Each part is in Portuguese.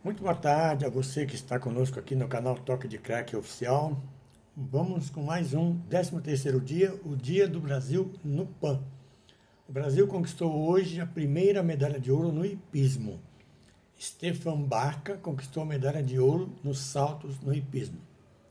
Muito boa tarde a você que está conosco aqui no canal Toque de Crack Oficial. Vamos com mais um 13º dia, o Dia do Brasil no PAN. O Brasil conquistou hoje a primeira medalha de ouro no hipismo. Stefan Barca conquistou a medalha de ouro nos saltos no hipismo.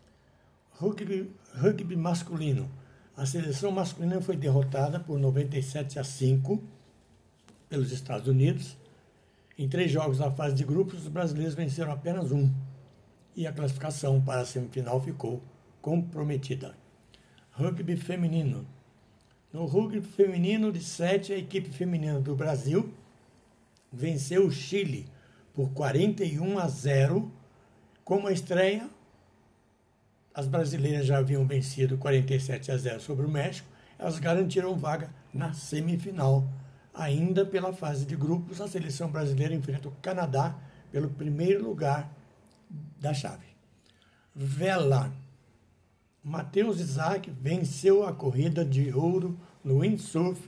Rugby masculino. A seleção masculina foi derrotada por 97-5 pelos Estados Unidos. Em 3 jogos da fase de grupos, os brasileiros venceram apenas um e a classificação para a semifinal ficou comprometida. Rugby feminino. No rugby feminino de 7, a equipe feminina do Brasil venceu o Chile por 41-0. Como a estreia, as brasileiras já haviam vencido 47-0 sobre o México, elas garantiram vaga na semifinal. Ainda pela fase de grupos, a seleção brasileira enfrenta o Canadá pelo primeiro lugar da chave. Vela. Matheus Isaac venceu a corrida de ouro no windsurf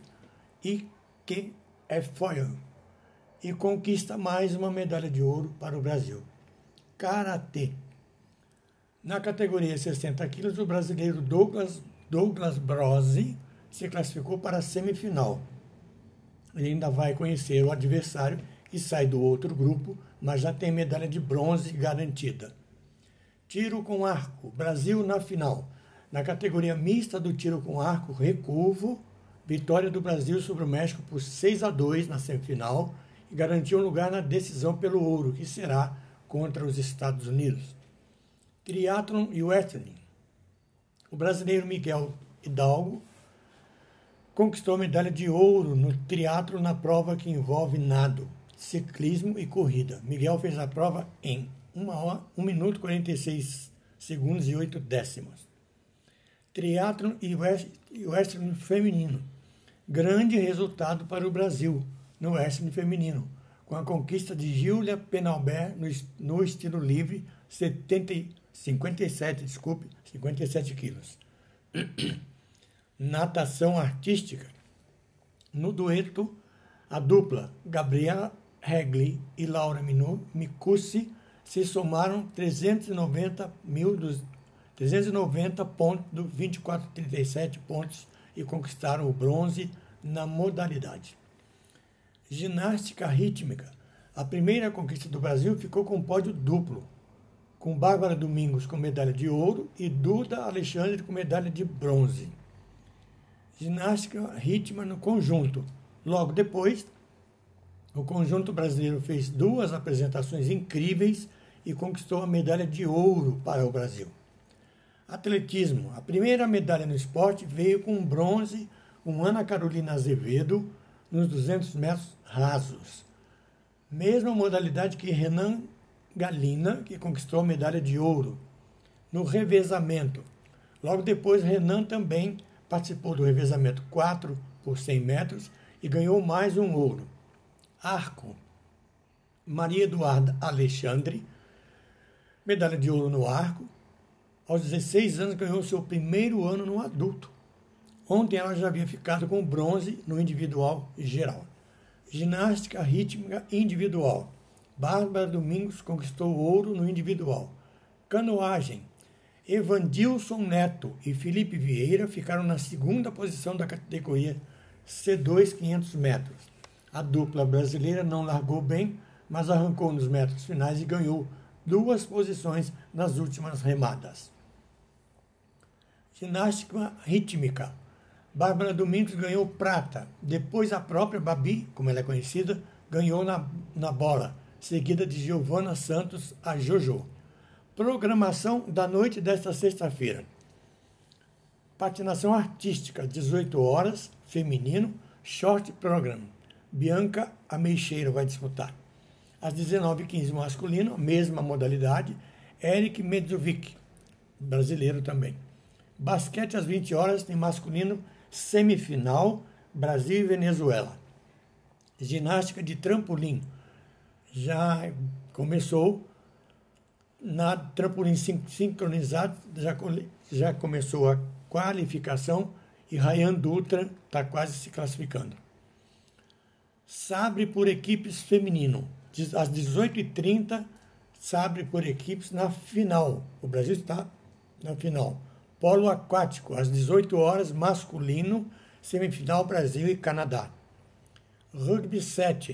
Ikebukuro e conquista mais uma medalha de ouro para o Brasil. Karatê. Na categoria 60 quilos, o brasileiro Douglas Brose se classificou para a semifinal. Ele ainda vai conhecer o adversário e sai do outro grupo, mas já tem medalha de bronze garantida. Tiro com arco, Brasil na final. Na categoria mista do tiro com arco, recurvo, vitória do Brasil sobre o México por 6-2 na semifinal e garantiu um lugar na decisão pelo ouro, que será contra os Estados Unidos. Triatlon e wrestling. O brasileiro Miguel Hidalgo conquistou a medalha de ouro no triatlo na prova que envolve nado, ciclismo e corrida. Miguel fez a prova em 1 minuto 46 segundos e 8 décimos. Triatlon e wrestling feminino. Grande resultado para o Brasil no wrestling feminino, com a conquista de Júlia Penalbert no estilo livre, 57 quilos. Natação artística. No dueto, a dupla Gabriela Regli e Laura Micussi se somaram 390 pontos do 24,37 pontos e conquistaram o bronze na modalidade. Ginástica rítmica. A primeira conquista do Brasil ficou com pódio duplo, com Bárbara Domingos com medalha de ouro e Duda Alexandre com medalha de bronze. Ginástica rítmica no conjunto. Logo depois, o conjunto brasileiro fez 2 apresentações incríveis e conquistou a medalha de ouro para o Brasil. Atletismo. A primeira medalha no esporte veio com bronze com Ana Carolina Azevedo nos 200 metros rasos. Mesma modalidade que Renan Galina, que conquistou a medalha de ouro. No revezamento. Logo depois, Renan também participou do revezamento 4 por 100 metros e ganhou mais um ouro. Arco. Maria Eduarda Alexandre, medalha de ouro no arco. Aos 16 anos ganhou seu primeiro ano no adulto. Ontem ela já havia ficado com bronze no individual geral. Ginástica rítmica individual. Bárbara Domingos conquistou ouro no individual. Canoagem. Evandilson Neto e Felipe Vieira ficaram na segunda posição da categoria C2 500 metros. A dupla brasileira não largou bem, mas arrancou nos metros finais e ganhou 2 posições nas últimas remadas. Ginástica rítmica. Bárbara Domingos ganhou prata. Depois a própria Babi, como ela é conhecida, ganhou na bola, seguida de Giovana Santos, a Jojo. Programação da noite desta sexta-feira. Patinação artística, 18 horas, feminino, short program. Bianca Ameixeira vai disputar. Às 19h15, masculino, mesma modalidade, Eric Medzovic, brasileiro também. Basquete às 20 horas, tem masculino, semifinal, Brasil e Venezuela. Ginástica de trampolim, já começou. Na trampolim sincronizado, já começou a qualificação e Rayan Dutra está quase se classificando. Sabre por equipes feminino. Às 18h30, sabre por equipes na final. O Brasil está na final. Polo aquático, às 18 horas, masculino, semifinal Brasil e Canadá. Rugby 7,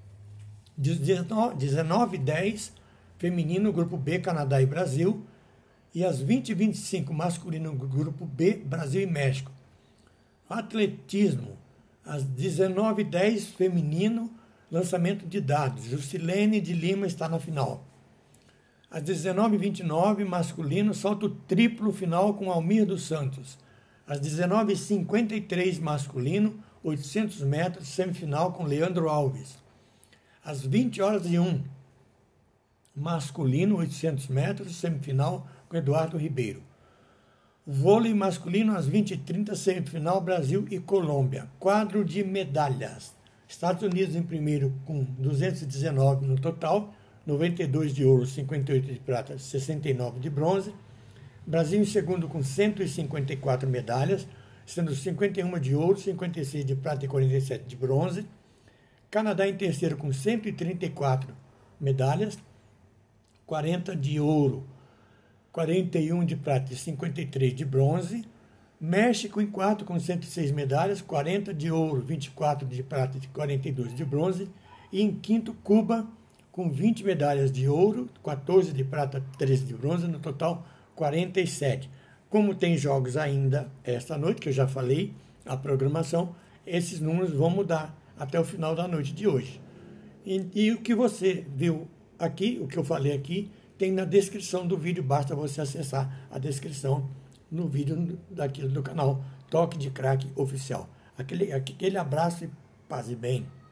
19h10, feminino, grupo B, Canadá e Brasil. E às 20h25, masculino, grupo B, Brasil e México. Atletismo, às 19h10, feminino, lançamento de dados. Jusilene de Lima está na final. Às 19h29, masculino, salto triplo final com Almir dos Santos. Às 19h53, masculino, 800 metros, semifinal com Leandro Alves. Às 20h01, masculino, 800 metros, semifinal com Eduardo Ribeiro. Vôlei masculino, às 20h30, semifinal Brasil e Colômbia. Quadro de medalhas. Estados Unidos em primeiro com 219 no total, 92 de ouro, 58 de prata, 69 de bronze. Brasil em segundo com 154 medalhas, sendo 51 de ouro, 56 de prata e 47 de bronze. Canadá em terceiro com 134 medalhas, 40 de ouro, 41 de prata e 53 de bronze. México em quarto com 106 medalhas, 40 de ouro, 24 de prata e 42 de bronze. E em quinto, Cuba, com 20 medalhas de ouro, 14 de prata, 13 de bronze, no total 47. Como tem jogos ainda esta noite, que eu já falei, a programação, esses números vão mudar até o final da noite de hoje. E o que você viu aqui, o que eu falei aqui, tem na descrição do vídeo, basta você acessar a descrição no vídeo daqui do canal Toque de Craque Oficial. Aquele abraço e paz e bem.